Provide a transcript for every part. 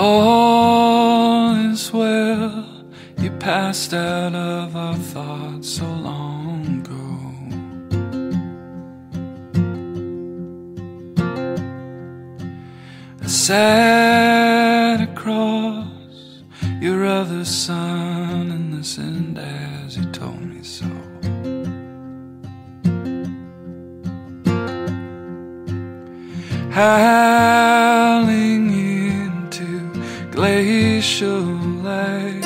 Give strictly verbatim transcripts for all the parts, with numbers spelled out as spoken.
all is well. You passed out of our thoughts so long ago. I sat across your other son and listened as he told me so. Howling into glacial light,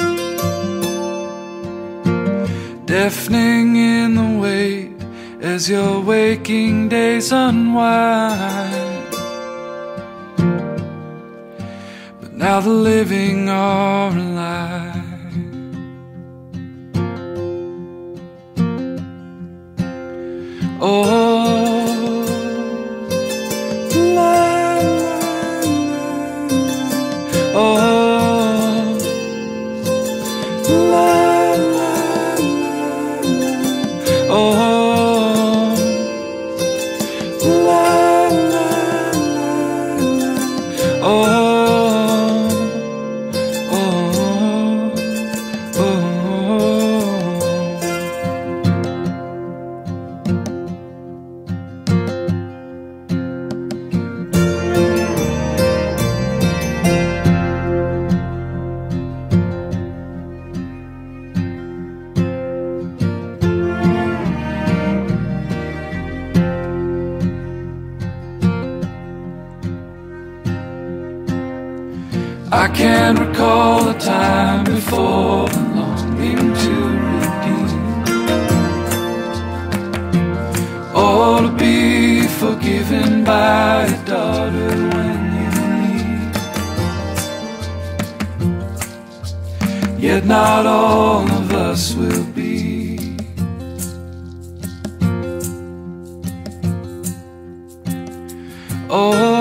deafening in the wait as your waking days unwind. But now the living are alive. Oh, I can't recall a time before the longing to redeem, or to be forgiven by a daughter when you leave. Yet not all of us will be. Oh,